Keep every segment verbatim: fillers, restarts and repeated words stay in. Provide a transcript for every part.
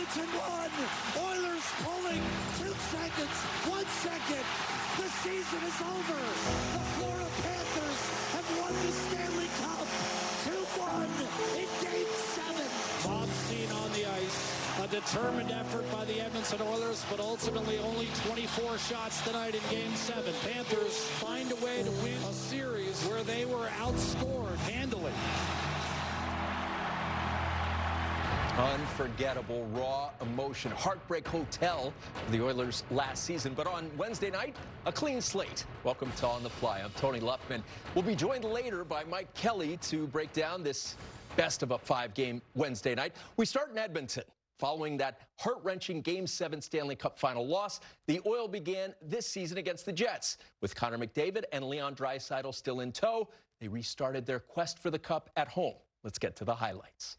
Edmonton won. Oilers pulling two seconds, one second. The season is over. The Florida Panthers have won the Stanley Cup two one in Game seven. Bobstein on the ice. A determined effort by the Edmonton Oilers, but ultimately only twenty-four shots tonight in Game seven. Panthers find a way to win a series where they were outscored handily. Unforgettable, raw emotion, heartbreak hotel for the Oilers last season. But on Wednesday night, a clean slate. Welcome to On the Fly. I'm Tony Luffman. We'll be joined later by Mike Kelly to break down this best of a five-game Wednesday night. We start in Edmonton. Following that heart-wrenching Game seven Stanley Cup final loss, the Oil began this season against the Jets. With Connor McDavid and Leon Draisaitl still in tow, they restarted their quest for the Cup at home. Let's get to the highlights.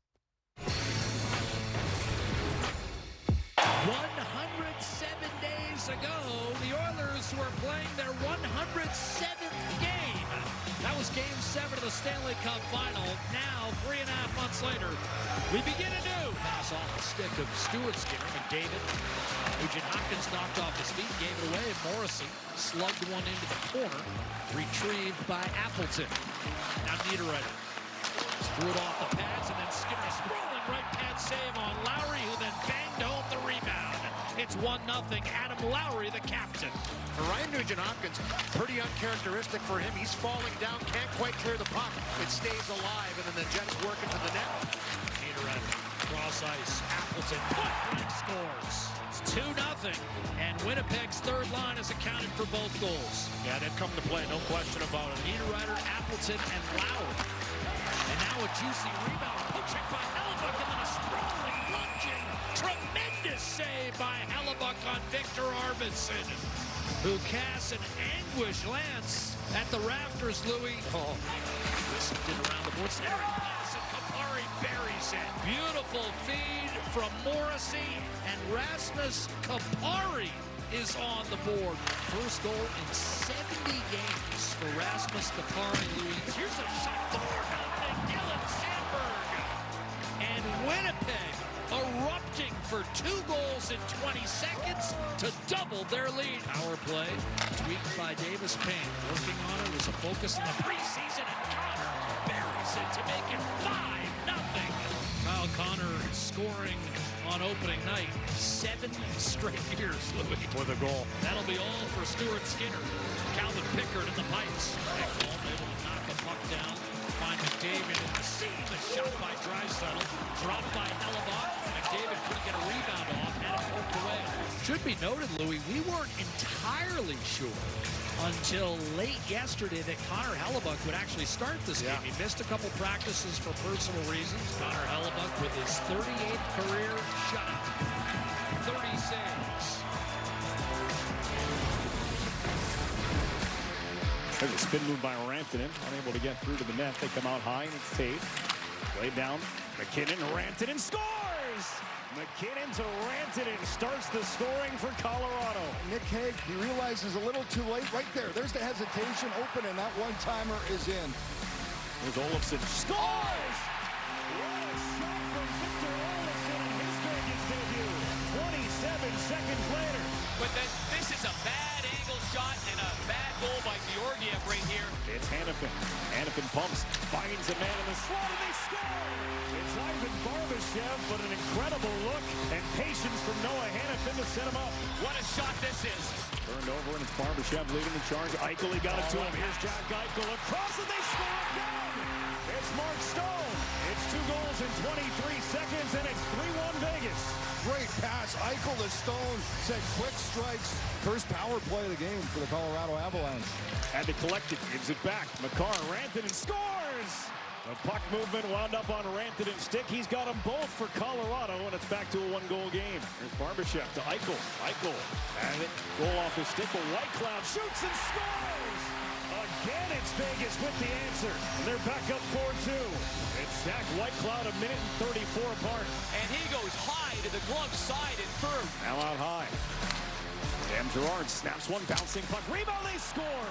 one hundred seven days ago, the Oilers were playing their one hundred seventh game. That was Game seven of the Stanley Cup Final. Now, three and a half months later, we begin anew. Pass off the stick of Stuart Skinner. McDavid. Nugent Hopkins knocked off his feet, gave it away. Morrissey slugged one into the corner. Retrieved by Appleton. Now Niederreiter. Threw it off the pads, and then Skinner sprawling right pad save on Lowry, who then banged home the rebound. It's one nothing. Adam Lowry, the captain. For Ryan Nugent-Hopkins, pretty uncharacteristic for him. He's falling down, can't quite clear the puck. It stays alive, and then the Jets working to the net. Niederreiter, cross ice, Appleton, point blank scores. It's two nothing, and Winnipeg's third line has accounted for both goals. Yeah, they've come to play, no question about it. Niederreiter, Appleton, and Lowry. And now a juicy rebound, poke check by Hellebuyck, and then a sprawling, lunging, tremendous save by Hellebuyck on Victor Arvidsson, who casts an anguish lance at the rafters, Louis. Oh, whisked it around the board. Centering pass, and Kapari buries it. Beautiful feed from Morrissey, and Rasmus Kapari is on the board. First goal in seventy games for Rasmus Kapari, Louis. Here's a shot for Dylan Sandberg. And Winnipeg erupting for two goals in twenty seconds to double their lead. Power play tweaked by Davis Payne. Working on it was a focus in the preseason, and Connor buries it to make it five nothing. Kyle Connor scoring on opening night. Seven straight years, Louis. With a goal. That'll be all for Stuart Skinner. Calvin Pickard in the pipes. Ekholm able to knock a puck down. Find McDavid in the seam. A shot by Draisaitl. Dropped by Hellebuyck. McDavid couldn't get a rebound off. Had it poked away. Should be noted, Louis, we weren't entirely sure until late yesterday that Connor Hellebuyck would actually start this yeah. game. He missed a couple practices for personal reasons. Connor Hellebuyck with his thirty-eighth career shutout. thirty saves. There's a spin move by Rantanen, unable to get through to the net. They come out high, and it's Tate. Way down, McKinnon, Rantanen scores! McKinnon to Rantanen starts the scoring for Colorado. Nick Hague, he realizes a little too late. Right there, there's the hesitation open, and that one-timer is in. There's Olofsson, scores! What a shot from Victor Olofsson in his Vegas debut. twenty-seven seconds later. But then this is a bad angle shot and a bad goal by Georgiev right here. It's Hanifin. Hanifin pumps, finds a man in the slot, and they score! It's Ivan Barbashev, but an incredible look and patience from Noah Hanifin to set him up. What a shot this is. Turned over, and it's Barbashev leading the charge. Eichel, he got it to him. Here's Jack Eichel across, and they score again! It's Mark Stone. It's two goals in twenty-three seconds, and it's three one Vegas. Great pass. Eichel to Stone. Said quick strikes. First power play of the game for the Colorado Avalanche. Had to collect it. Gives it back. Makar, Rantanen scores! The puck movement wound up on Rantanen's stick. He's got them both for Colorado, and it's back to a one-goal game. There's Barbashev to Eichel. Eichel and it goal off his stick, but Whitecloud shoots and scores! Again, it's Vegas with the answer. And they're back up four two. It's Zach Whitecloud a minute and thirty-four apart. And he goes high to the glove side and through. Now out high. Sam Girard snaps one bouncing puck. Rebound, they score!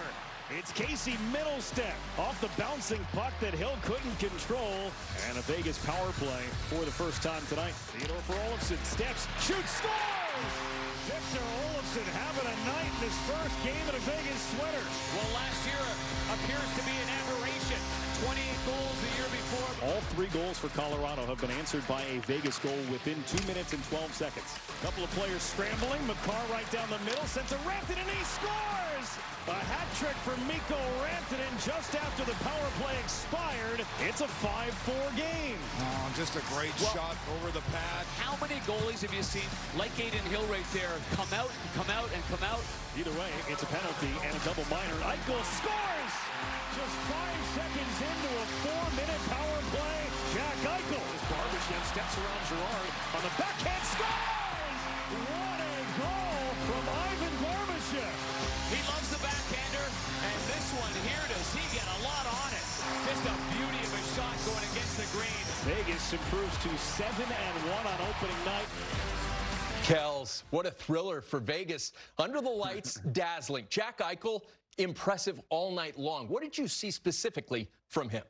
It's Casey Middlestep off the bouncing puck that Hill couldn't control. And a Vegas power play for the first time tonight. Theodore for Olofsson. Steps, shoots, scores! Victor Olofsson having a night in his first game in a Vegas sweater. Well, last year appears to be an aberration. twenty-eight goals the year before. All three goals for Colorado have been answered by a Vegas goal within two minutes and twelve seconds. A couple of players scrambling. Makar right down the middle. Sends a Rantanen and he scores! A hat trick for Mikko Rantanen just after the power play expired. It's a five four game. Oh, just a great well, shot over the pad. How many goalies have you seen, like Adin Hill right there, come out, come out, and come out? Either way, it's a penalty and a double minor. Eichel scores! Just five seconds into a four-minute power play. Jack Eichel. As Barbashev steps around Girard on the backhand, scores! What a goal from Ivan Barbashev. He loves the backhander, and this one here, does he get a lot on it? Just a beauty of a shot going against the green. Vegas improves to seven and one on opening night. Kells, what a thriller for Vegas. Under the lights, dazzling. Jack Eichel, impressive all night long. What did you see specifically from him?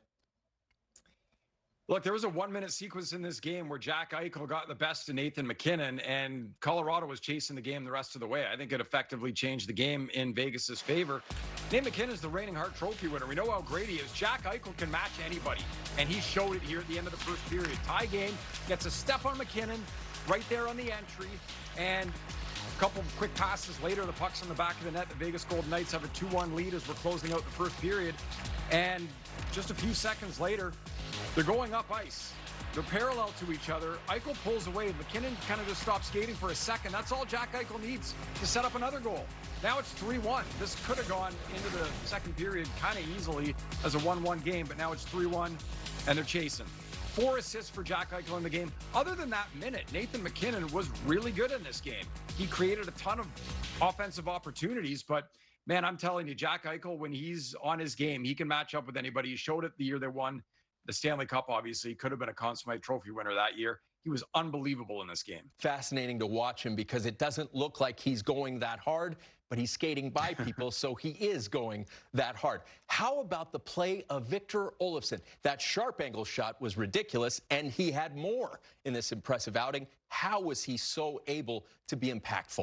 Look, there was a one-minute sequence in this game where Jack Eichel got the best of Nathan MacKinnon, and Colorado was chasing the game the rest of the way. I think it effectively changed the game in Vegas's favor. Nathan MacKinnon is the reigning Hart Trophy winner. We know how great he is. Jack Eichel can match anybody, and he showed it here at the end of the first period. Tie game, gets a step on MacKinnon right there on the entry, and a couple of quick passes later, the puck's on the back of the net. The Vegas Golden Knights have a two one lead as we're closing out the first period, and just a few seconds later, they're going up ice. They're parallel to each other. Eichel pulls away. MacKinnon kind of just stops skating for a second. That's all Jack Eichel needs to set up another goal. Now it's three one. This could have gone into the second period kind of easily as a one one game, but now it's three one, and they're chasing. Four assists for Jack Eichel in the game. Other than that minute, Nathan MacKinnon was really good in this game. He created a ton of offensive opportunities, but man, I'm telling you, Jack Eichel, when he's on his game, he can match up with anybody. He showed it the year they won the Stanley Cup, obviously. He could have been a Conn Smythe Trophy winner that year. He was unbelievable in this game. Fascinating to watch him because it doesn't look like he's going that hard, but he's skating by people, so he is going that hard. How about the play of Victor Olofsson? That sharp angle shot was ridiculous, and he had more in this impressive outing. How was he so able to be impactful?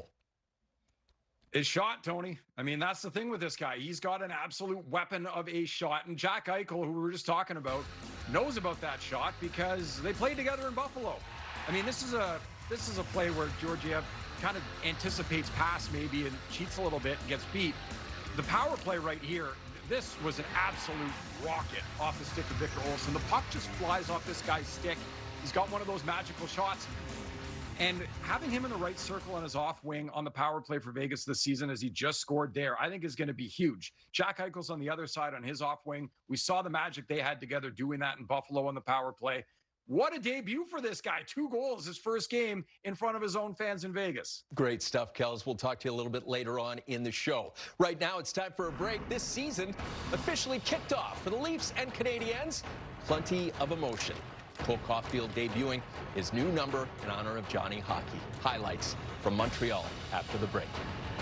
His shot, Tony. I mean, that's the thing with this guy. He's got an absolute weapon of a shot. And Jack Eichel, who we were just talking about, knows about that shot because they played together in Buffalo. I mean, this is a this is a play where Georgiev kind of anticipates pass maybe and cheats a little bit and gets beat. The power play right here, this was an absolute rocket off the stick of Victor Olofsson. The puck just flies off this guy's stick. He's got one of those magical shots. And having him in the right circle on his off wing on the power play for Vegas this season, as he just scored there, I think is going to be huge. Jack Eichel's on the other side on his off wing. We saw the magic they had together doing that in Buffalo on the power play. What a debut for this guy. Two goals, his first game in front of his own fans in Vegas. Great stuff, Kells. We'll talk to you a little bit later on in the show. Right now, it's time for a break. This season officially kicked off for the Leafs and Canadiens. Plenty of emotion. Cole Caulfield debuting his new number in honor of Johnny Hockey. Highlights from Montreal after the break.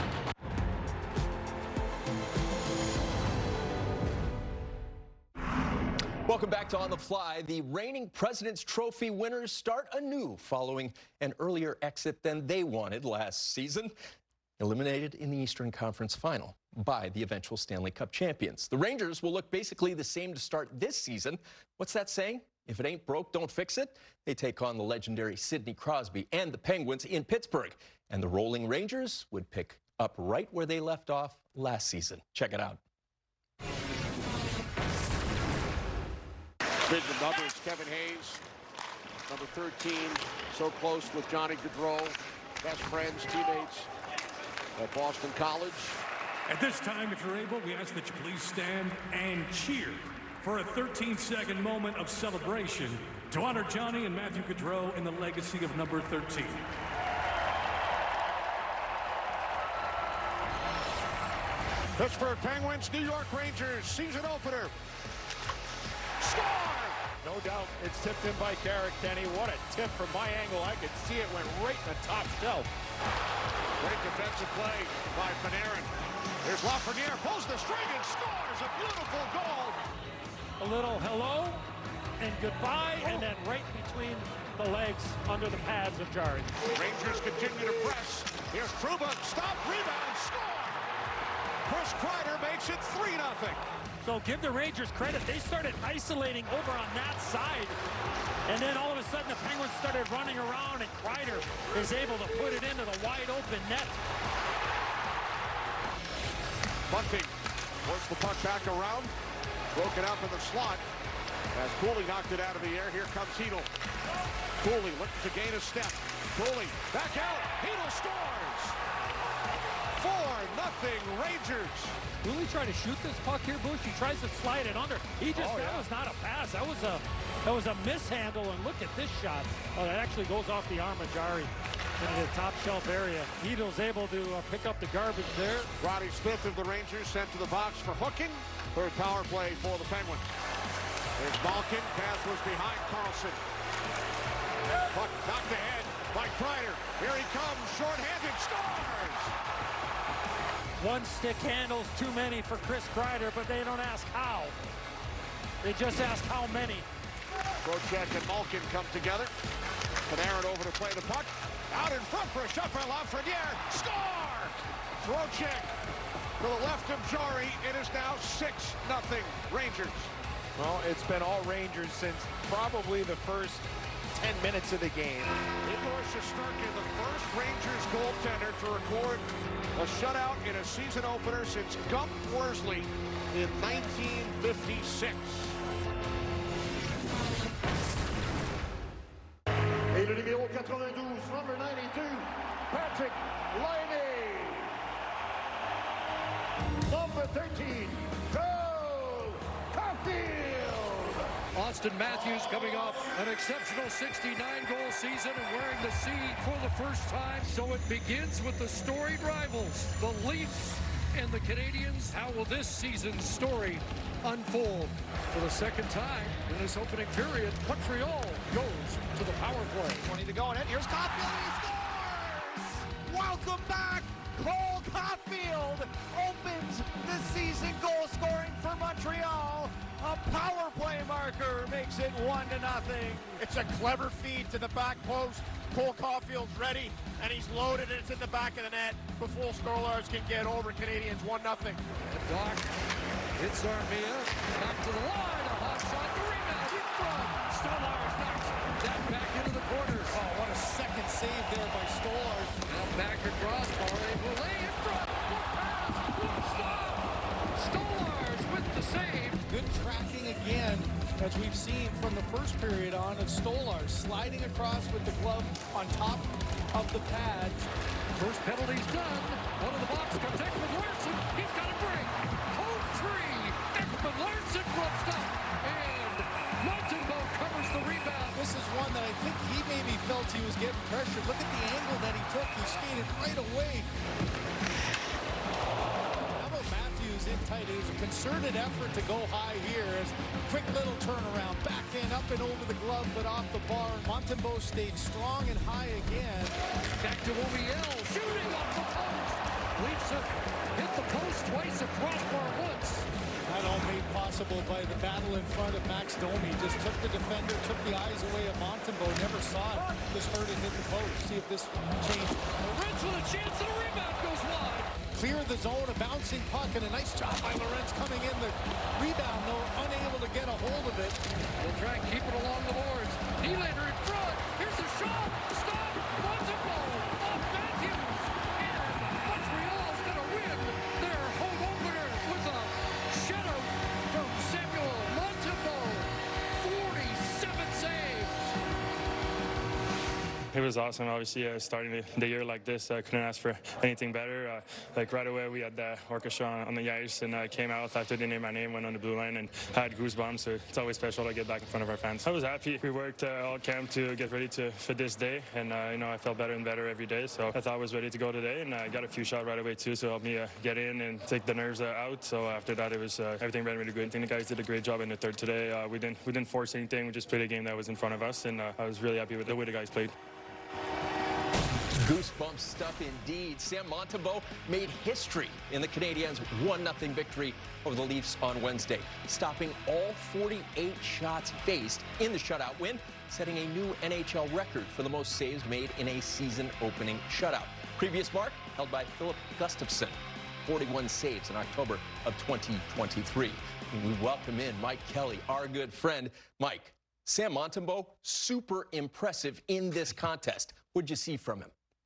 Welcome back to On the Fly. The reigning President's Trophy winners start anew following an earlier exit than they wanted last season. Eliminated in the Eastern Conference Final by the eventual Stanley Cup champions. The Rangers will look basically the same to start this season. What's that saying? If it ain't broke, don't fix it. They take on the legendary Sidney Crosby and the Penguins in Pittsburgh. And the Rolling Rangers would pick up right where they left off last season. Check it out. Bid the numbers, Kevin Hayes, number thirteen, so close with Johnny Gaudreau, best friends, teammates at Boston College. At this time, if you're able, we ask that you please stand and cheer for a thirteen second moment of celebration to honor Johnny and Matthew Gaudreau in the legacy of number thirteen. Pittsburgh Penguins, New York Rangers, season opener. Score! No doubt it's tipped in by Garrett Kenny. What a tip from my angle. I could see it went right in the top shelf. Great defensive play by Panarin. Here's Lafreniere, pulls the string and scores a beautiful goal. A little hello and goodbye, oh. and then right between the legs under the pads of Jarry. Rangers continue to press. Here's Trouba, stop, rebound, score! Chris Kreider makes it three nothing. So give the Rangers credit. They started isolating over on that side. And then all of a sudden the Penguins started running around and Kreider is able to put it into the wide open net. Bunting works the puck back around. Broken up in the slot. As Cooley knocked it out of the air, here comes Hedl. Cooley looking to gain a step. Cooley back out. Hedl scores. four nothing Rangers. Cooley tried to shoot this puck here, Bush. He tries to slide it under. He just, oh, that yeah. was not a pass. That was a, that was a mishandle, and look at this shot. Oh, that actually goes off the arm of Jarry into the top shelf area. Hedl's able to uh, pick up the garbage there. Roddy Smith of the Rangers sent to the box for hooking. Third power play for the Penguins. There's Malkin. Pass was behind Carlson. Puck knocked ahead by Kreider. Here he comes, short-handed, scores! One stick handles too many for Chris Kreider, but they don't ask how. They just ask how many. Trocheck and Malkin come together. Panarin over to play the puck. Out in front for a shot by Lafreniere. Score! Trocheck to the left of Jarry. It is now six nothing Rangers. Well, it's been all Rangers since probably the first ten minutes of the game. Igor Shesterkin, the first Rangers goaltender to record a shutout in a season opener since Gump Worsley in nineteen fifty-six. Et le numéro quatre-vingt-douze, number ninety-two, Patrick Laine. Number thirteen, Cole Caulfield. Austin Matthews coming off an exceptional sixty-nine goal season and wearing the C for the first time. So it begins with the storied rivals, the Leafs and the Canadiens. How will this season's story unfold? For the second time in this opening period, Montreal goes to the power play. twenty to go, and here's Caulfield, he scores! Welcome back! Cole Caulfield opens the season goal scoring for Montreal. A power play marker makes it one to nothing. It's a clever feed to the back post. Cole Caulfield's ready, and he's loaded, and it's in the back of the net before Stolarz can get over. Canadians one nothing. Doc hits Armia, back to the line, a hot shot, the rebound in front. Stolarz knocks that back into the corners. Oh, what a second save there by Stolarz. Now back across, Barley will lay in front. What pass, what stop. Stolarz with the save. Good tracking again, as we've seen from the first period on, of Stolarz sliding across with the glove on top of the pad. First penalty's done. One of the box comes Ekman Larsson. He's got a break. Home three. Ekman Larsson ropes up. And Montembeault covers the rebound. This is one that I think he maybe felt he was getting pressured. Look at the angle that he took. He skated right away. In tight. It was a concerted effort to go high here. As quick little turnaround, back in, up and over the glove, but off the bar. Montembeault stayed strong and high again. Back to Oviel, shooting off the post. Leafs have hit the post twice, a crossbar once. That all made possible by the battle in front of Max Domi. Just took the defender, took the eyes away of Montembeault. Never saw it. Just heard it hit the post. See if this changes. Lorenz with a chance, and the rebound goes wide. Clear the zone, a bouncing puck, and a nice job by Lorenz coming in. The rebound, though, unable to get a hold of it. They'll try and keep it along the boards. Nylander in front. Here's a shot. Stop. Montembeault off Matthews. And Montreal's going to win their home opener with a shutout from Samuel Montembeault. forty-seven saves. It was awesome, obviously, uh, starting the, the year like this. I uh, couldn't ask for anything better. Uh, like right away, we had the orchestra on, on the ice, and I uh, came out after they named my name, went on the blue line, and had goosebumps. So it's always special to get back in front of our fans. I was happy. We worked uh, all camp to get ready to for this day, and uh, you know I felt better and better every day. So I thought I was ready to go today, and I uh, got a few shots right away too, so it helped me uh, get in and take the nerves uh, out. So after that, it was uh, everything ran really good. I think the guys did a great job in the third today. Uh, we didn't we didn't force anything. We just played a game that was in front of us, and uh, I was really happy with the way the guys played. Goosebump stuff indeed. Sam Montembeault made history in the Canadiens' one nothing victory over the Leafs on Wednesday, stopping all forty-eight shots faced in the shutout win, setting a new N H L record for the most saves made in a season-opening shutout. Previous mark held by Philip Gustafson, forty-one saves in October of twenty twenty-three. And we welcome in Mike Kelly, our good friend. Mike, Sam Montembeault, super impressive in this contest. What'd you see from him?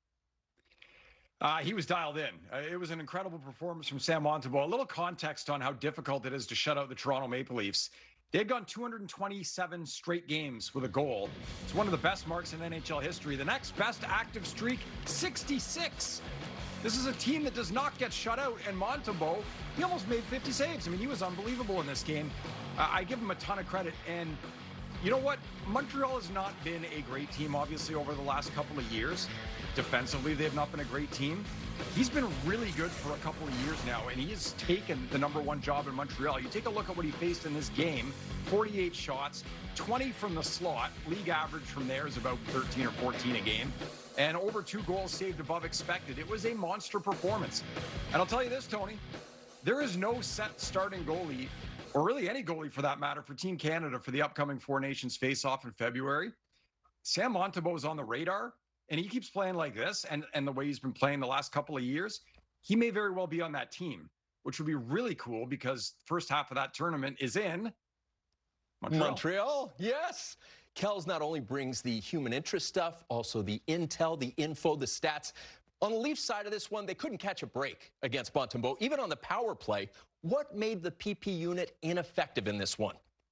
Uh, he was dialed in. Uh, it was an incredible performance from Sam Montembeault. A little context on how difficult it is to shut out the Toronto Maple Leafs. They've gone two hundred twenty-seven straight games with a goal. It's one of the best marks in N H L history. The next best active streak, sixty-six. This is a team that does not get shut out, and Montembeault, he almost made fifty saves. I mean, he was unbelievable in this game. Uh, I give him a ton of credit, and you know what? Montreal has not been a great team, obviously, over the last couple of years. Defensively, they have not been a great team. He's been really good for a couple of years now, and he has taken the number one job in Montreal. You take a look at what he faced in this game, forty-eight shots, twenty from the slot. League average from there is about thirteen or fourteen a game, and over two goals saved above expected. It was a monster performance. And I'll tell you this, Tony, there is no set starting goalie, or really any goalie for that matter, for Team Canada for the upcoming Four Nations face-off in February. Sam Montembeault is on the radar, and he keeps playing like this, and, and the way he's been playing the last couple of years, he may very well be on that team, which would be really cool because first half of that tournament is in Montreal. Montreal, yes. Kells not only brings the human interest stuff, also the intel, the info, the stats. On the Leafs side of this one, they couldn't catch a break against Montembeault, even on the power play. What made the P P unit ineffective in this one?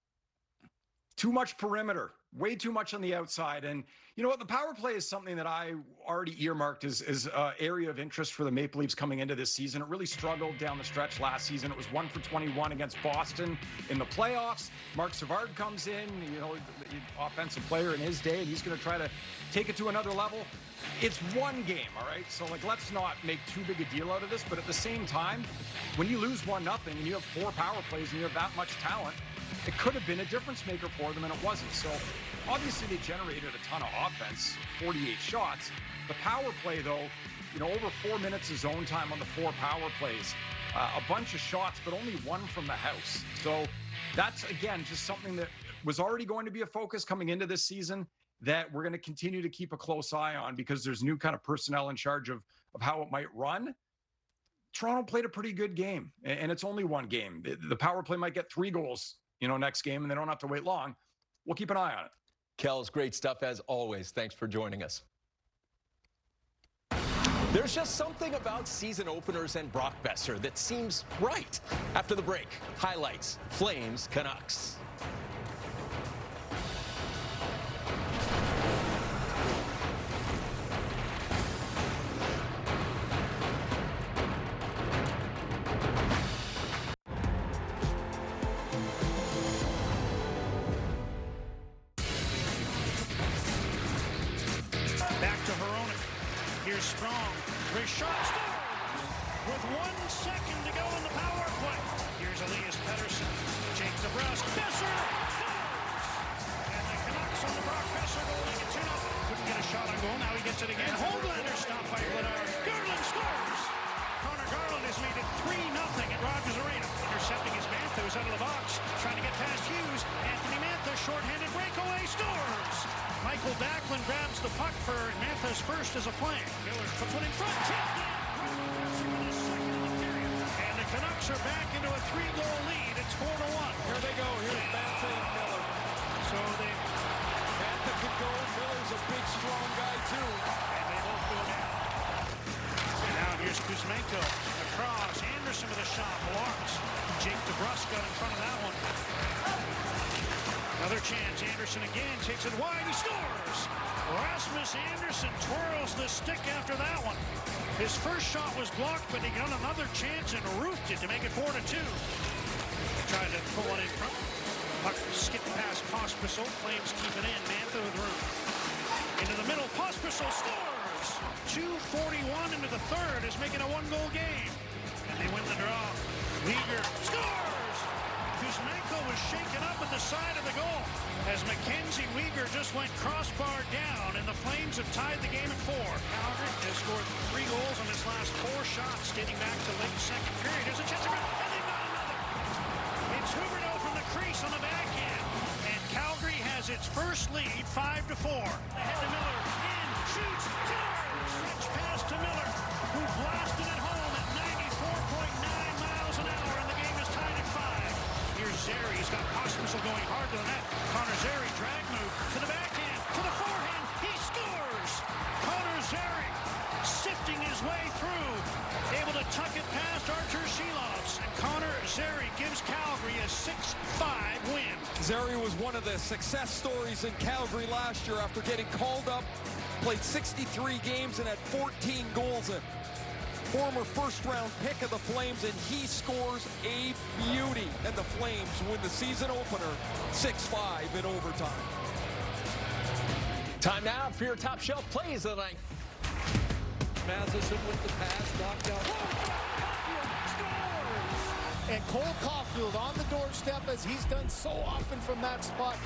Too much perimeter, way too much on the outside. And you know what? The power play is something that I already earmarked as, as an area of interest for the Maple Leafs coming into this season. It really struggled down the stretch last season. It was one for twenty-one against Boston in the playoffs. Mark Savard comes in, you know, offensive player in his day, and he's going to try to take it to another level. It's one game, all right? So, like, let's not make too big a deal out of this. But at the same time, when you lose one nothing and you have four power plays and you have that much talent, it could have been a difference maker for them, and it wasn't. So, obviously, they generated a ton of offense, forty-eight shots. The power play, though, you know, over four minutes of zone time on the four power plays, uh, a bunch of shots, but only one from the house. So, that's, again, just something that was already going to be a focus coming into this season that we're going to continue to keep a close eye on because there's new kind of personnel in charge of, of how it might run. Toronto played a pretty good game, and it's only one game. The power play might get three goals, you know, next game, and they don't have to wait long. We'll keep an eye on it. Kells, great stuff as always. Thanks for joining us. There's just something about season openers and Brock Boeser that seems right. After the break, highlights, Flames, Canucks. His first shot was blocked, but he got another chance and roofed it to make it four to two. Tried to pull it in front. Puck skipped past Pospisil. Flames keep it in. Mantha with room. Into the middle. Pospisil scores! two forty-one into the third is making a one-goal game. And they win the draw. Weegar scores! Kuzmenko was shaken up at the side of the goal as Mackenzie Weegar just went crossbar down, and the Flames have tied the game at four. Calgary has scored three goals on his last four shots dating back to late second period. There's a chance to go, and they've got another. It's Huberdeau from the crease on the backhand, and Calgary has its first lead, five to four. Ahead to Miller, in, shoots, scores! Stretch pass to Miller, who blasted it home at ninety-four point nine miles an hour, and the game is tied at five. Here's Zary, he's got Pospisil going hard to the net. Connor Zary, drag move to the backhand, to the forehand, he scores! Connor Zary sifting his way through, able to tuck it past Artur Silovs, and Connor Zary gives Calgary a six five win. Zary was one of the success stories in Calgary last year after getting called up, played sixty-three games and had fourteen goals. A former first-round pick of the Flames, and he scores a beauty. And the Flames win the season opener six five in overtime. Time now for your top shelf plays of the night. Matheson with the pass, knocked out. Scores! And Cole Caulfield on the doorstep, as he's done so often from that spot.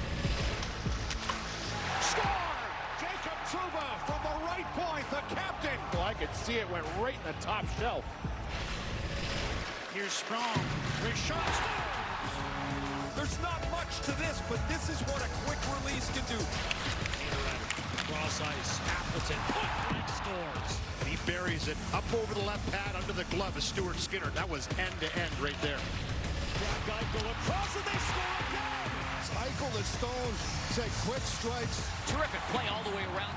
Score! Jacob Trouba from the right point, the captain. Well, I could see it went right in the top shelf. Here's Sprong. Richard scores! There's not much to this, but this is what a quick release can do. Cross ice, Appleton, point scores. And he buries it up over the left pad under the glove of Stuart Skinner. That was end to end right there. Jack Eichel across, and they score again! Eichel to Stone said quick strikes. Terrific play all the way around.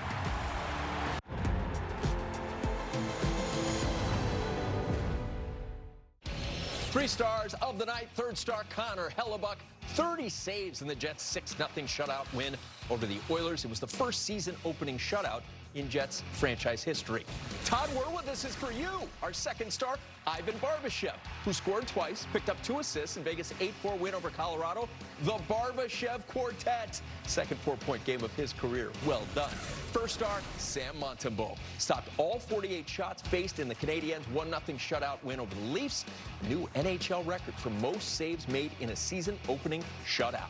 Three stars of the night. Third star, Connor Hellebuyck. thirty saves in the Jets' six nothing shutout win over the Oilers. It was the first season opening shutout in Jets franchise history. Todd Werwood, this is for you. Our second star, Ivan Barbashev, who scored twice, picked up two assists in Vegas' eight four win over Colorado. The Barbashev Quartet. Second four-point game of his career. Well done. First star, Sam Montembeault. Stopped all forty-eight shots faced in the Canadiens' one nothing shutout win over the Leafs. A new N H L record for most saves made in a season-opening shutout.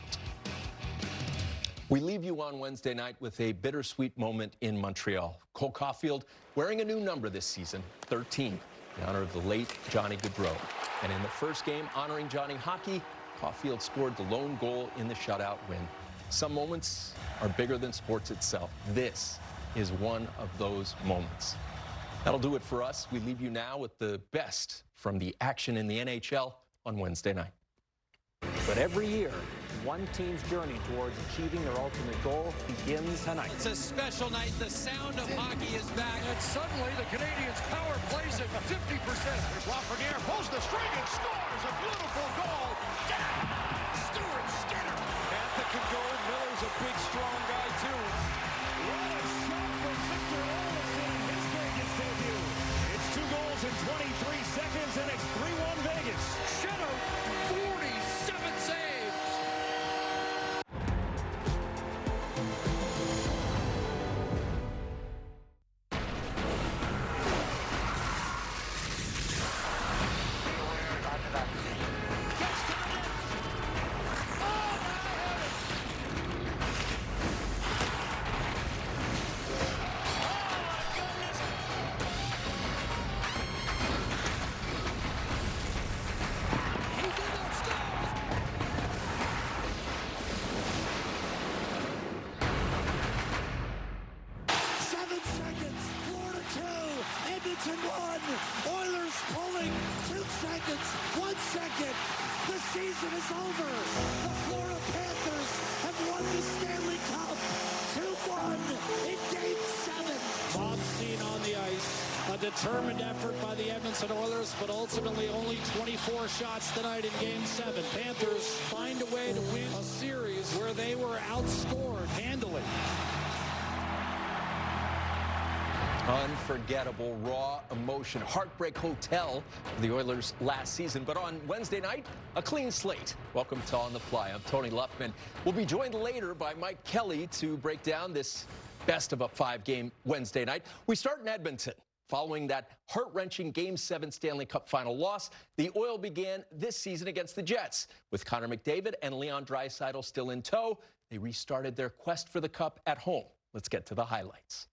We leave you on Wednesday night with a bittersweet moment in Montreal. Cole Caulfield wearing a new number this season, thirteen, in honor of the late Johnny Gaudreau. And in the first game honoring Johnny Hockey, Caulfield scored the lone goal in the shutout win. Some moments are bigger than sports itself. This is one of those moments. That'll do it for us. We leave you now with the best from the action in the N H L on Wednesday night. But every year, one team's journey towards achieving their ultimate goal begins tonight. It's a special night. The sound of hockey is back. And suddenly the Canadiens' power plays at fifty percent. There's Lafreniere, pulls the string and scores a beautiful goal. Yeah! Stuart Skinner. Panther can go. Miller's a big, strong guy, too. What a shot from Victor Olofsson in his Vegas debut. It's two goals in twenty-three seconds, and it's three one Vegas. Skinner, forty-seven saves. Oilers pulling. Two seconds. One second. The season is over. The Florida Panthers have won the Stanley Cup. two one in Game seven. Bob Steen on the ice. A determined effort by the Edmonton Oilers, but ultimately only twenty-four shots tonight in Game seven. Panthers find a way to win a series where they were outscored handily. Unforgettable, raw emotion, Heartbreak Hotel for the Oilers last season. But on Wednesday night, a clean slate. Welcome to On the Fly. I'm Tony Luffman. We'll be joined later by Mike Kelly to break down this best of a five-game Wednesday night. We start in Edmonton. Following that heart-wrenching Game seven Stanley Cup final loss, the Oil began this season against the Jets. With Connor McDavid and Leon Draisaitl still in tow, they restarted their quest for the Cup at home. Let's get to the highlights.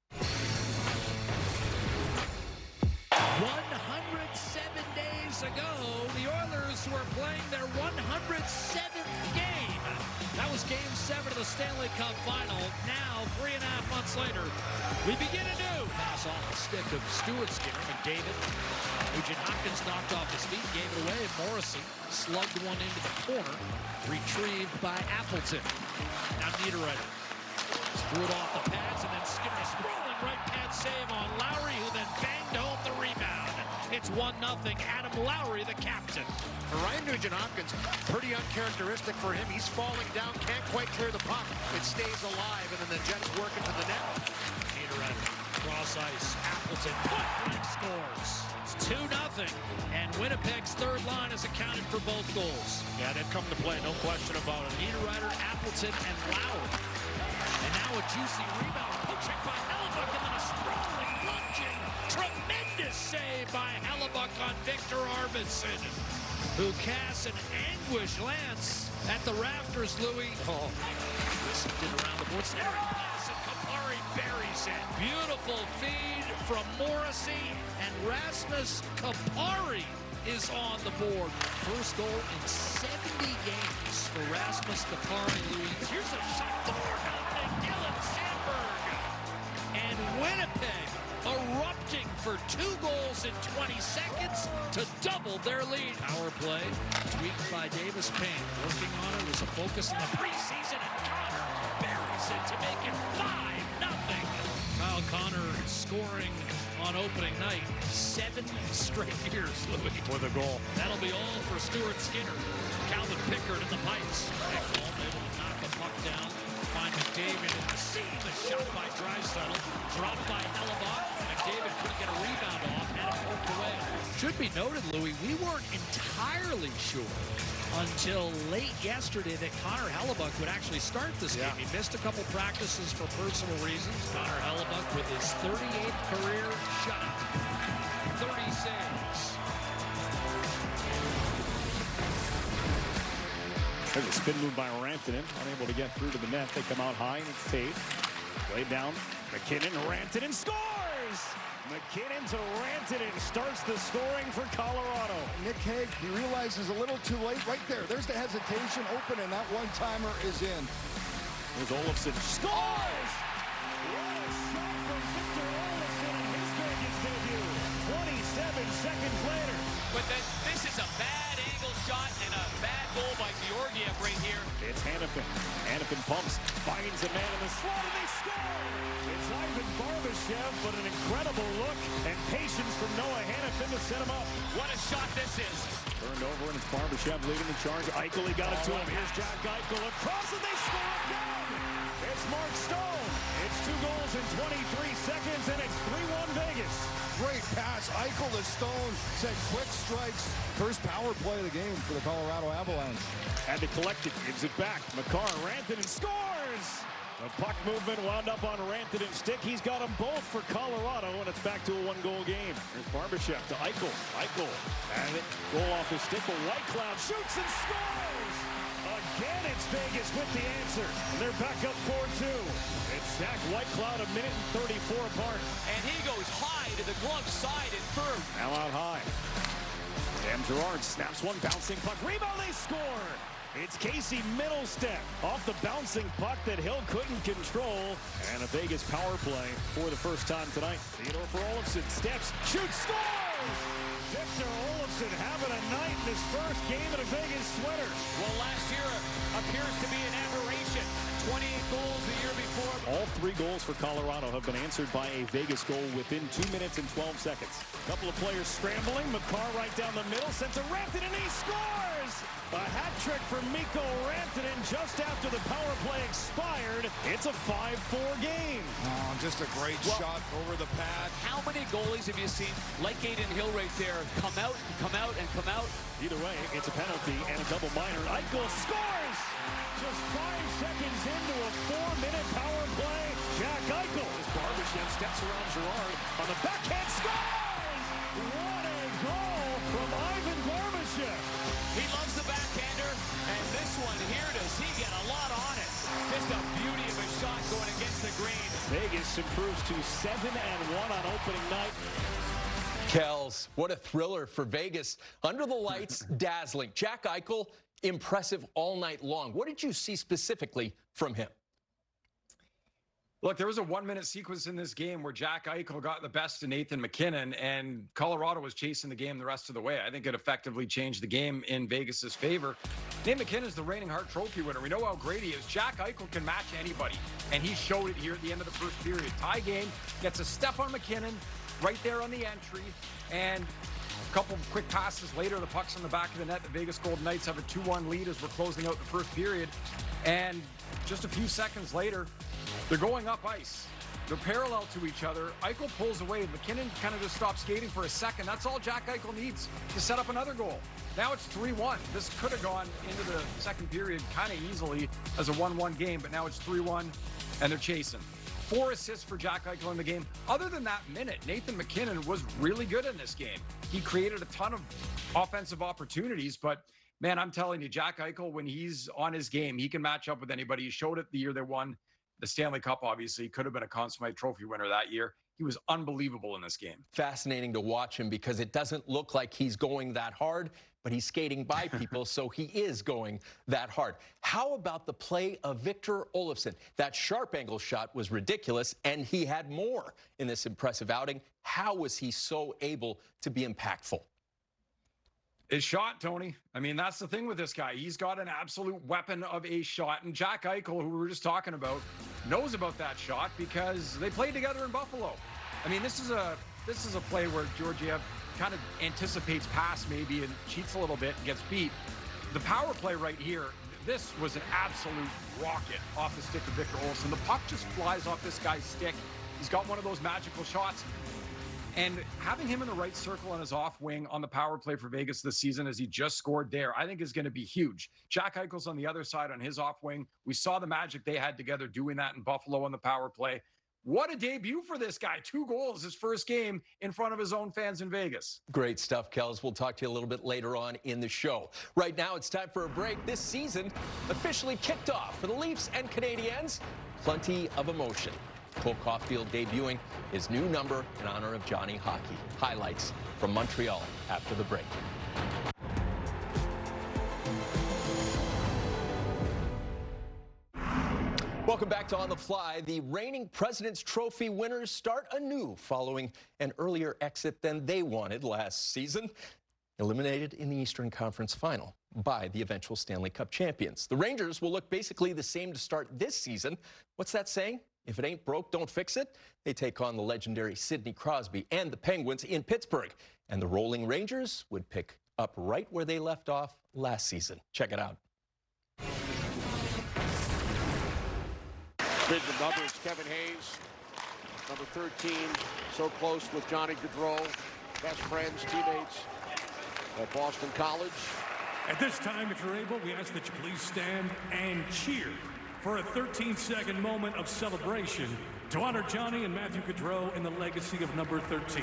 one hundred seven days ago, the Oilers were playing their one hundred seventh game. That was Game seven of the Stanley Cup Final. Now, three and a half months later, we begin anew. Pass off the stick of Stuart Skinner. McDavid. Nugent Hopkins knocked off his feet, gave it away. Morrissey slugged one into the corner. Retrieved by Appleton. Now Niederreiter threw it off the pads, and then Skinner sprawling right pad save on Lowry, who then banged home the rebound. It's one nothing. Adam Lowry, the captain. For Ryan Nugent-Hopkins, pretty uncharacteristic for him. He's falling down, can't quite clear the puck. It stays alive, and then the Jets work into the net. Niederreiter, cross ice, Appleton, point blank scores. It's two nothing, and Winnipeg's third line has accounted for both goals. Yeah, they've come to play, no question about it. Niederreiter, Appleton, and Lowry. And now a juicy rebound, poke check by Hellebuyck, and then a sprawling, lunging, tremendous save by Hellebuyck on Victor Arvidsson, who casts an anguish lance at the rafters, Louis. Oh, whisked it around the boards. There it is, and Kapari buries it. Beautiful feed from Morrissey, and Rasmus Kapari is on the board. First goal in seventy games for Rasmus Kapari, Louis. Here's a shot for nothing, Dylan Sandberg. And Winnipeg erupting for two goals in twenty seconds to double their lead. Power play tweaked by Davis Payne. Working on it was a focus in the preseason, and Connor buries it to make it five nothing. Kyle Connor scoring on opening night. Seven straight years, Louis. With a goal. That'll be all for Stuart Skinner. Calvin Pickard in the pipes. Ekholm able to knock the puck down. Find McDavid in the seam. A shot by Draisaitl. Dropped by Hellebuyck. McDavid couldn't get a rebound off. Had it poked away. Should be noted, Louis, we weren't entirely sure until late yesterday that Connor Hellebuyck would actually start this yeah. game. He missed a couple practices for personal reasons. Connor Hellebuyck with his thirty-eighth career shot. thirty saves. There's a spin move by Rantanen, unable to get through to the net. They come out high, and it's Tate. Laid down, McKinnon, Rantanen scores! McKinnon to Rantanen starts the scoring for Colorado. Nick Hague, he realizes a little too late. Right there, there's the hesitation open, and that one-timer is in. There's Olofsson, scores! What a shot from Victor Olofsson in his Vegas debut. twenty-seven seconds later. But then this is a bad angle shot and a bad goal by Georgiev right here. It's Hanifin. Hanifin pumps, finds a man in the slot, and they score! It's Ivan Barbashev, but an incredible look and patience from Noah Hanifin to set him up. What a shot this is. Turned over, and it's Barbashev leading the charge. Eichel, he got it to him. Here's Jack Eichel across, and they score again! It's Mark Stone. It's two goals in twenty-three seconds, and it's three one Vegas. Great pass. Eichel to Stone. Said quick strikes. First power play of the game for the Colorado Avalanche. Had to collect it. Gives it back. Makar, Rantanen scores! The puck movement wound up on Rantanen's stick. He's got them both for Colorado, and it's back to a one-goal game. There's Barbashev to Eichel. Eichel and it goal off his stick, but Whitecloud shoots and scores! Again, it's Vegas with the answer, and they're back up four two. It's Zach Whitecloud, a minute and thirty-four apart. And he goes high to the glove side and third. Now out high. Sam Girard snaps one bouncing puck. Rebound, they score! It's Casey Middlestep off the bouncing puck that Hill couldn't control. And a Vegas power play for the first time tonight. Theodore for Olofsson. Steps, shoots, scores! Victor Olofsson having a night in his first game in a Vegas sweater. Well, last year appears to be an aberration. twenty-eight goals the year before. All three goals for Colorado have been answered by a Vegas goal within two minutes and twelve seconds. A couple of players scrambling. Makar right down the middle, sends a Rantanen, and he scores! A hat trick for Mikko Rantanen just after the power play expired. It's a five four game. Oh, just a great well, shot over the pad. How many goalies have you seen, like Adin Hill right there, come out, come out, and come out? Either way, it's a penalty and a double minor. Eichel scores! Just five seconds into a four-minute power play. Jack Eichel. As Barbashev steps around Girard on the backhand. Vegas improves to seven and one on opening night. Kells, what a thriller for Vegas. Under the lights, dazzling. Jack Eichel, impressive all night long. What did you see specifically from him? Look, there was a one-minute sequence in this game where Jack Eichel got the best of Nathan MacKinnon, and Colorado was chasing the game the rest of the way. I think it effectively changed the game in Vegas's favor. Nathan MacKinnon is the reigning Hart Trophy winner. We know how great he is. Jack Eichel can match anybody, and he showed it here at the end of the first period. Tie game, gets a step on MacKinnon right there on the entry, and a couple quick passes later, the puck's on the back of the net. The Vegas Golden Knights have a two one lead as we're closing out the first period, and just a few seconds later, they're going up ice. They're parallel to each other. Eichel pulls away. MacKinnon kind of just stops skating for a second. That's all Jack Eichel needs to set up another goal. Now it's three one. This could have gone into the second period kind of easily as a one one game, but now it's three one, and they're chasing. Four assists for Jack Eichel in the game. Other than that minute, Nathan MacKinnon was really good in this game. He created a ton of offensive opportunities, but man, I'm telling you, Jack Eichel, when he's on his game, he can match up with anybody. He showed it the year they won the Stanley Cup, obviously. He could have been a Conn Smythe Trophy winner that year. He was unbelievable in this game. Fascinating to watch him because it doesn't look like he's going that hard, but he's skating by people, so he is going that hard. How about the play of Victor Olofsson? That sharp angle shot was ridiculous, and he had more in this impressive outing. How was he so able to be impactful? His shot, Tony. I mean, that's the thing with this guy. He's got an absolute weapon of a shot. And Jack Eichel, who we were just talking about, knows about that shot because they played together in Buffalo. I mean, this is a this is a play where Georgiev kind of anticipates pass maybe and cheats a little bit and gets beat. The power play right here, this was an absolute rocket off the stick of Victor Olofsson. The puck just flies off this guy's stick. He's got one of those magical shots. And having him in the right circle on his off wing on the power play for Vegas this season, as he just scored there, I think is going to be huge. Jack Eichel's on the other side on his off wing. We saw the magic they had together doing that in Buffalo on the power play. What a debut for this guy. Two goals, his first game in front of his own fans in Vegas. Great stuff, Kells. We'll talk to you a little bit later on in the show. Right now, it's time for a break. This season officially kicked off for the Leafs and Canadiens. Plenty of emotion. Cole Caulfield debuting his new number in honor of Johnny Hockey. Highlights from Montreal after the break. Welcome back to On the Fly. The reigning President's Trophy winners start anew following an earlier exit than they wanted last season. Eliminated in the Eastern Conference Final by the eventual Stanley Cup champions. The Rangers will look basically the same to start this season. What's that saying? If it ain't broke, don't fix it. They take on the legendary Sidney Crosby and the Penguins in Pittsburgh. And the Rolling Rangers would pick up right where they left off last season. Check it out. Bid the numbers, Kevin Hayes, number thirteen, so close with Johnny Gaudreau, best friends, teammates at Boston College. At this time, if you're able, we ask that you please stand and cheer for a thirteen second moment of celebration to honor Johnny and Matthew Gaudreau in the legacy of number thirteen.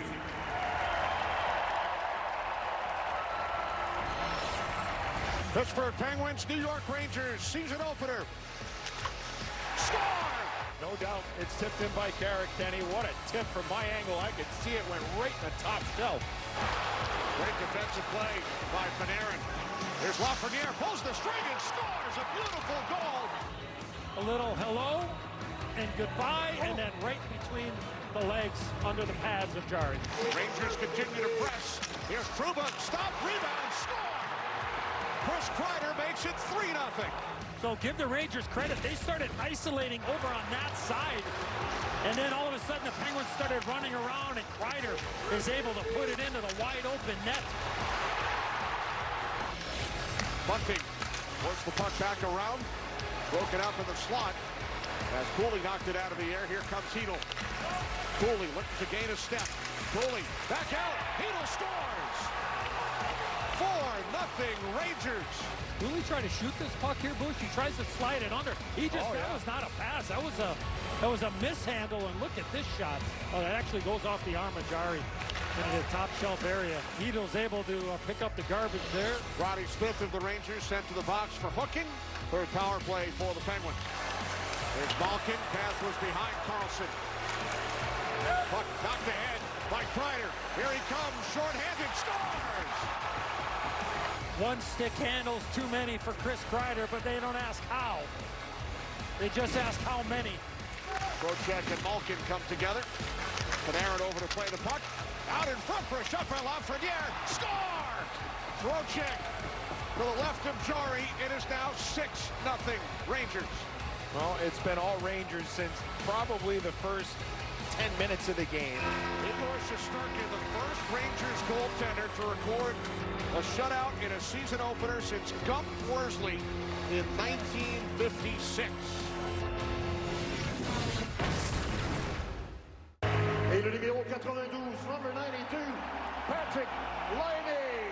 Pittsburgh Penguins, New York Rangers, season opener. Score! No doubt it's tipped in by Garrett Kenny. What a tip from my angle. I could see it went right in the top shelf. Great defensive play by Panarin. Here's Lafreniere, pulls the string and scores a beautiful goal. A little hello and goodbye, oh. and then right between the legs under the pads of Jarry. Rangers continue to press. Here's Trouba, stop, rebound, score! Chris Kreider makes it three nothing. So give the Rangers credit. They started isolating over on that side. And then all of a sudden the Penguins started running around and Kreider is able to put it into the wide open net. Bunting works the puck back around. Broken up in the slot. As Cooley knocked it out of the air, here comes Hedl. Cooley looking to gain a step. Cooley back out. Hedl scores! four nothing Rangers. Cooley trying to shoot this puck here, Bush. He tries to slide it under. He just, oh, that yeah. was not a pass. That was a, that was a mishandle, and look at this shot. Oh, that actually goes off the arm of Jarry into the top shelf area. Hedl's able to uh, pick up the garbage there. Roddy Smith of the Rangers sent to the box for hooking. Third power play for the Penguins. There's Malkin. Pass was behind Carlson. Puck knocked ahead by Kreider. Here he comes, short-handed, scores! One stick handles too many for Chris Kreider, but they don't ask how. They just ask how many. Trocheck and Malkin come together. Panarin over to play the puck. Out in front for a shot by Lafreniere. Score! Trocheck to the left of Jari. It is now six nothing Rangers. Well, it's been all Rangers since probably the first ten minutes of the game. Igor Shesterkin, the first Rangers goaltender to record a shutout in a season opener since Gump Worsley in nineteen fifty-six. Et le numéro quatre-vingt-douze, number ninety-two, Patrick Laine.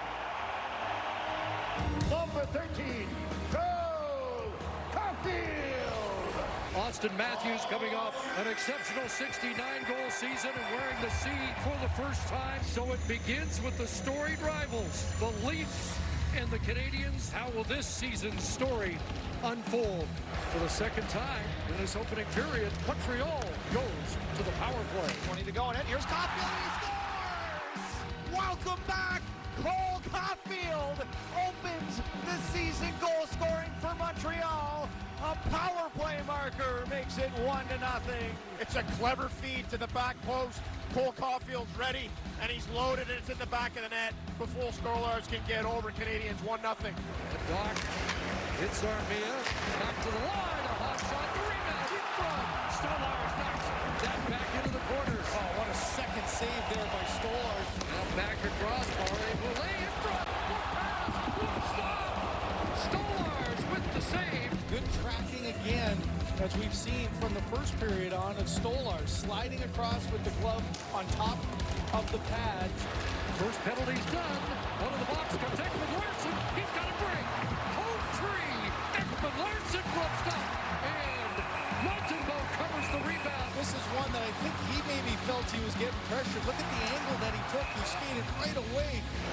Number thirteen, Cole Caulfield. Austin Matthews coming off an exceptional sixty-nine goal season and wearing the C for the first time. So it begins with the storied rivals, the Leafs and the Canadiens. How will this season's story unfold? For the second time in this opening period, Montreal goes to the power play. twenty to go, and here's Caulfield, and he scores! Welcome back! Cole Caulfield opens the season goal scoring for Montreal. A power play marker makes it one to nothing. It's a clever feed to the back post. Cole Caulfield's ready, and he's loaded, and it's in the back of the net before Stolarz can get over. Canadians one nothing. Doc hits Armia, back to the line, a hot shot, the rebound in front. Stolarz knocks that back into the corners. Oh, what a second save there by Stolarz. Now back across, Barre will lay in front. What pass, what stop. Stolarz with the save. Good tracking again, as we've seen from the first period on, of Stolarz sliding across with the glove on top of the pad. First penalty's done. One of the box comes Ekman Larsson. He's got a break. Home three. Ekman Larsson ropes up. And Montembeault covers the rebound. This is one that I think he maybe felt he was getting pressured. Look at the angle that he took. He skated right away.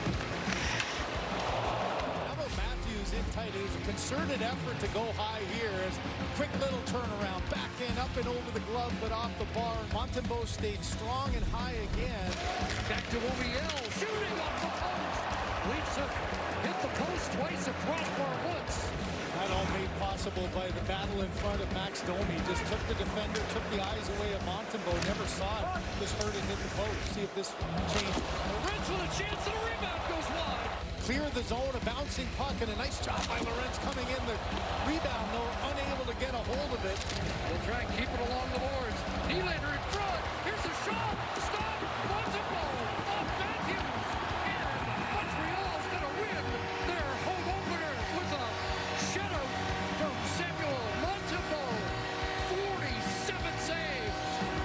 How about Matthews in tight? It was a concerted effort to go high here. As quick little turnaround. Back in, up and over the glove, but off the bar. Montembeault stayed strong and high again. Back to Oviel. Shooting off the post. Leafs have hit the post twice, a crossbar once. That all made possible by the battle in front of Max Domi. Just took the defender, took the eyes away of Montembeault. Never saw it. Just heard it hit the post. See if this changed. Lorentz with a chance and a rebound goes wide. Clear the zone, a bouncing puck, and a nice job by Lorentz coming in. The rebound, though, unable to get a hold of it. They'll try and keep it along the boards. Nylander in front. Here's a shot. Stop. Montembeault off Matthews. And Montreal's going to win their home opener with a shutout from Samuel Montembeault. forty-seven saves.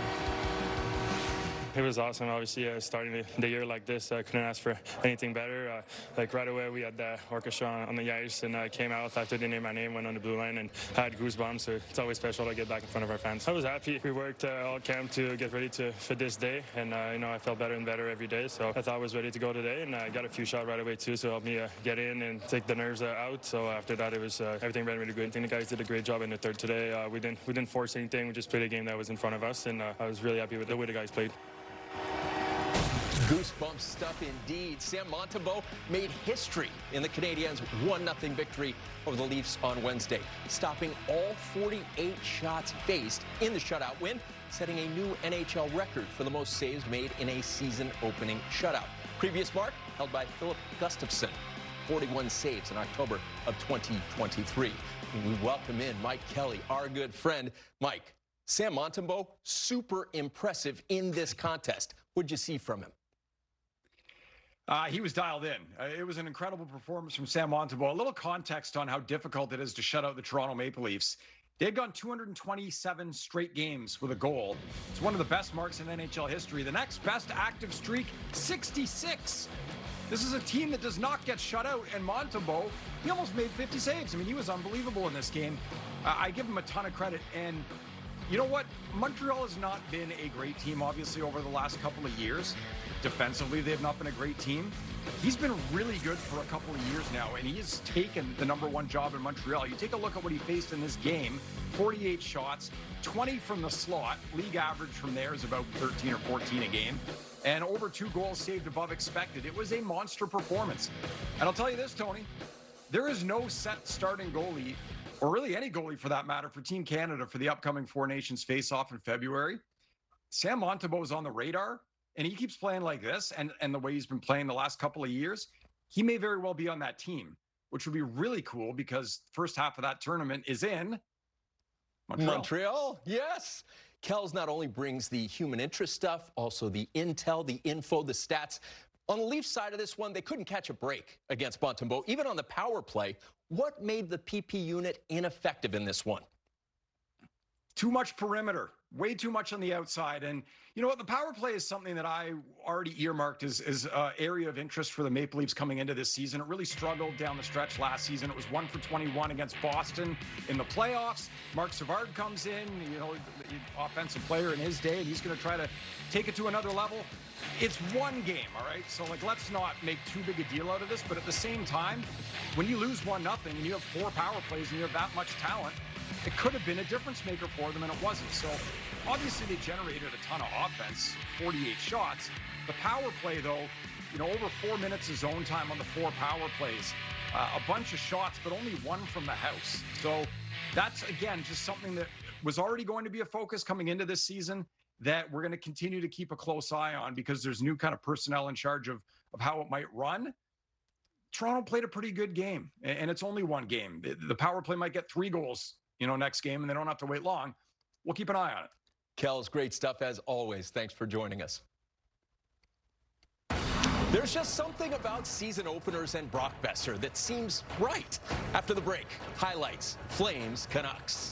It was awesome. Obviously, uh, starting the, the year like this, I uh, couldn't ask for anything better. Uh, like right away, we had the orchestra on, on the ice, and I uh, came out after they named my name, went on the blue line, and had goosebumps. So it's always special to get back in front of our fans. I was happy. We worked uh, all camp to get ready to for this day, and uh, you know I felt better and better every day. So I thought I was ready to go today, and I got a few shots right away too, so helped me uh, get in and take the nerves uh, out. So after that, it was uh, everything ran really good. I think the guys did a great job in the third today. Uh, we didn't we didn't force anything. We just played a game that was in front of us, and uh, I was really happy with the way the guys played. Goosebumps stuff indeed. Sam Montembeault made history in the Canadiens' one nothing victory over the Leafs on Wednesday, stopping all forty-eight shots faced in the shutout win, setting a new N H L record for the most saves made in a season-opening shutout. Previous mark held by Philip Gustafsson, forty-one saves in October of twenty twenty-three. We welcome in Mike Kelly, our good friend. Mike, Sam Montembeault, super impressive in this contest. What'd you see from him? Uh, he was dialed in. Uh, it was an incredible performance from Sam Montembeault. A little context on how difficult it is to shut out the Toronto Maple Leafs. They'd gone two hundred twenty-seven straight games with a goal. It's one of the best marks in N H L history. The next best active streak, sixty-six. This is a team that does not get shut out, and Montembeault, he almost made fifty saves. I mean, he was unbelievable in this game. Uh, I give him a ton of credit, and You know what? Montreal has not been a great team, obviously, over the last couple of years. Defensively, they've not been a great team. He's been really good for a couple of years now, and he has taken the number one job in Montreal. You take a look at what he faced in this game, forty-eight shots, twenty from the slot. League average from there is about thirteen or fourteen a game, and over two goals saved above expected. It was a monster performance. And I'll tell you this, Tony, there is no set starting goalie, or really any goalie for that matter, for Team Canada for the upcoming Four Nations face-off in February. Sam Montembeault is on the radar, and he keeps playing like this, and, and the way he's been playing the last couple of years, he may very well be on that team, which would be really cool because first half of that tournament is in Montreal. Montreal, yes. Kells not only brings the human interest stuff, also the intel, the info, the stats. On the Leafs side of this one, they couldn't catch a break against Montembeault, even on the power play. What made the P P unit ineffective in this one? Too much perimeter, way too much on the outside. And you know what? The power play is something that I already earmarked as, as an area of interest for the Maple Leafs coming into this season. It really struggled down the stretch last season. It was one for twenty-one against Boston in the playoffs. Mark Savard comes in, you know, the offensive player in his day, and he's going to try to take it to another level. It's one game, all right? So, like, let's not make too big a deal out of this. But at the same time, when you lose one nothing and you have four power plays and you have that much talent, it could have been a difference maker for them, and it wasn't. So, obviously, they generated a ton of offense, forty-eight shots. The power play, though, you know, over four minutes of zone time on the four power plays, uh, a bunch of shots, but only one from the house. So, that's, again, just something that was already going to be a focus coming into this season that we're going to continue to keep a close eye on because there's new kind of personnel in charge of, of how it might run. Toronto played a pretty good game, and it's only one game. The power play might get three goals, you know, next game, and they don't have to wait long. We'll keep an eye on it. Kells, great stuff as always. Thanks for joining us. There's just something about season openers and Brock Boeser that seems right. After the break, highlights, Flames, Canucks.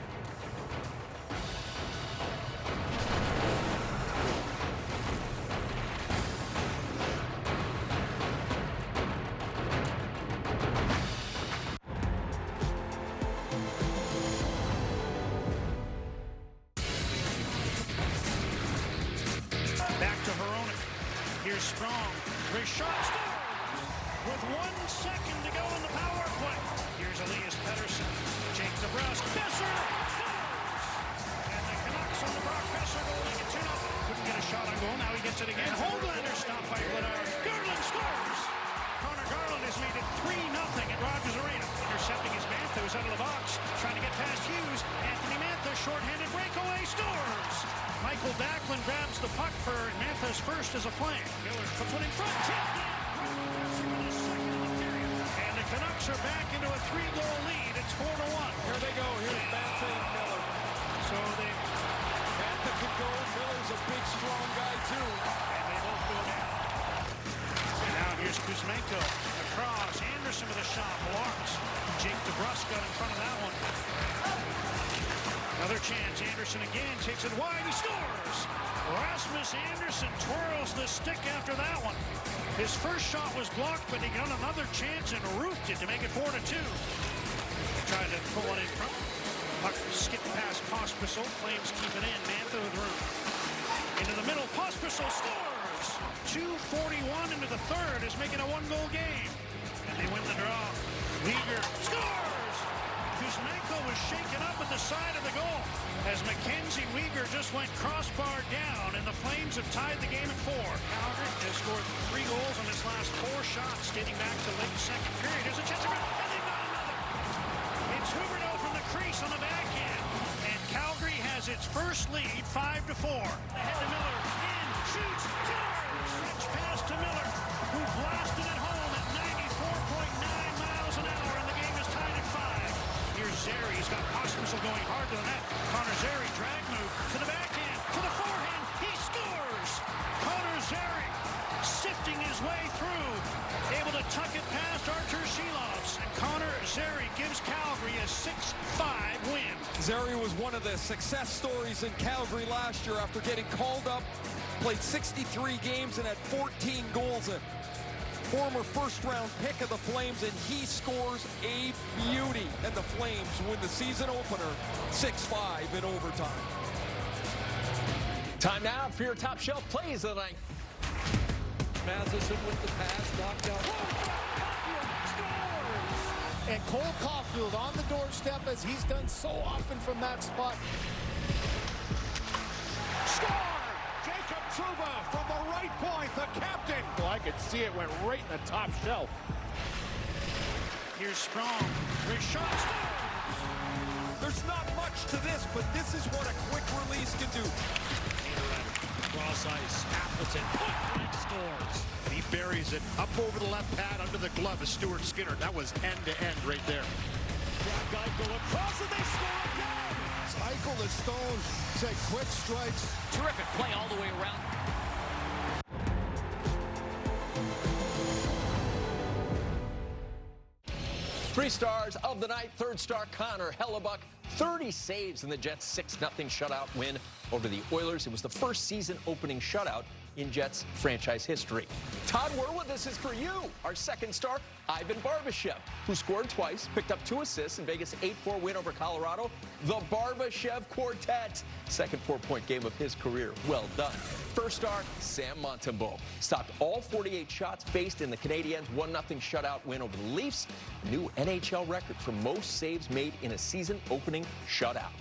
Strong. Richard scores with one second to go in the power play. Here's Elias Pettersson. Jake DeBrusk. Boeser scores! And the Canucks on the Brock Boeser goal make it two nothing. Couldn't get a shot on goal. Now he gets it again. Hoglander stopped by Vladar. Garland scores! Connor Garland has made it three nothing at Rogers Arena. Intercepting his Mantha, who's out of the box. Trying to get past Hughes. Anthony Mantha, shorthanded breakaway, scores! Michael Backlund grabs the puck for Mantha's first as a flank. Miller puts one in front. And the Canucks are back into a three-goal lead. It's four to one. Here they go. Here's Mantha and Miller. So they... Mantha can go. Miller's a big, strong guy, too. And they both go down. And now here's Kuzmenko. Across. Anderson with a shot. Blocks. Jake DeBrusk got in front of that one. Another chance. Anderson again takes it wide. He scores! Rasmus Anderson twirls the stick after that one. His first shot was blocked, but he got another chance and roofed it to make it four to two. Tried to pull one in front. Puck skipped past Pospisil. Flames keep it in. Mantha with room. Into the middle. Pospisil scores! two forty-one into the third is making a one-goal game. And they win the draw. Weegar scores! Kuzmenko was shaken up at the side of the goal as Mackenzie Weegar just went crossbar down, and the Flames have tied the game at four. Calgary has scored three goals on his last four shots dating back to late second period. There's a chance to grab, and they've got another. It's Huberdeau from the crease on the backhand, and Calgary has its first lead, five to four. Ahead to Miller, in, shoots, scores! Stretch pass to Miller, who blasted it home at ninety-four point nine miles an hour, and the game is tied at five. Here's Zary. He's got Pospisil going hard to the net. Connor Zary, drag move to the backhand, to the forehand. He scores! Connor Zary sifting his way through, able to tuck it past Artur Shilovs. And Connor Zary gives Calgary a six five win. Zary was one of the success stories in Calgary last year after getting called up. Played sixty-three games and had fourteen goals in. former first-round pick of the Flames, and he scores a beauty. And the Flames win the season opener six five in overtime. Time now for your top shelf plays of the night. Matheson with the pass, blocked out. Scores! And Cole Caulfield on the doorstep, as he's done so often from that spot. Score! Jacob Trouba from the right point, the captain. Well, I could see it went right in the top shelf. Here's Strong. Richard scores! There's not much to this, but this is what a quick release can do. Cross ice, Appleton, point-blank scores. And he buries it up over the left pad under the glove of Stuart Skinner. That was end-to-end right there. Jack Eichel across, and they score again! It's Eichel to Stone said quick strikes. Terrific play all the way around. Three stars of the night. Third star, Connor Hellebuyck. thirty saves in the Jets' six nothing shutout win over the Oilers. It was the first season-opening shutout in Jets franchise history. Todd Werwood, this is for you. Our second star, Ivan Barbashev, who scored twice, picked up two assists in Vegas' eight four win over Colorado. The Barbashev Quartet. Second four-point game of his career. Well done. First star, Sam Montembeault. Stopped all forty-eight shots faced in the Canadiens' one nothing shutout win over the Leafs. New N H L record for most saves made in a season-opening shutout.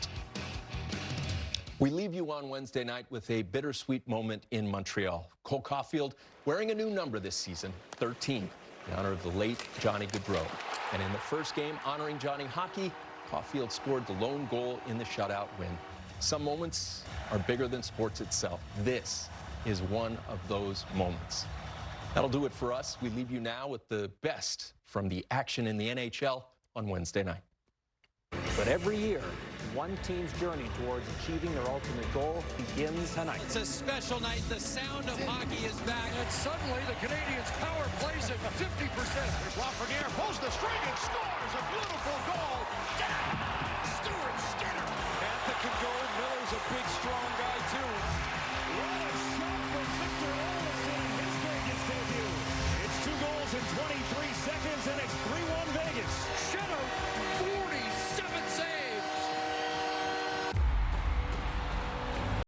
We leave you on Wednesday night with a bittersweet moment in Montreal. Cole Caulfield wearing a new number this season, thirteen, in honor of the late Johnny Gaudreau. And in the first game honoring Johnny Hockey, Caulfield scored the lone goal in the shutout win. Some moments are bigger than sports itself. This is one of those moments. That'll do it for us. We leave you now with the best from the action in the N H L on Wednesday night. But every year, one team's journey towards achieving their ultimate goal begins tonight. It's a special night. The sound of hockey is back. And suddenly the Canadiens' power plays at fifty percent. There's Lafreniere, pulls the string,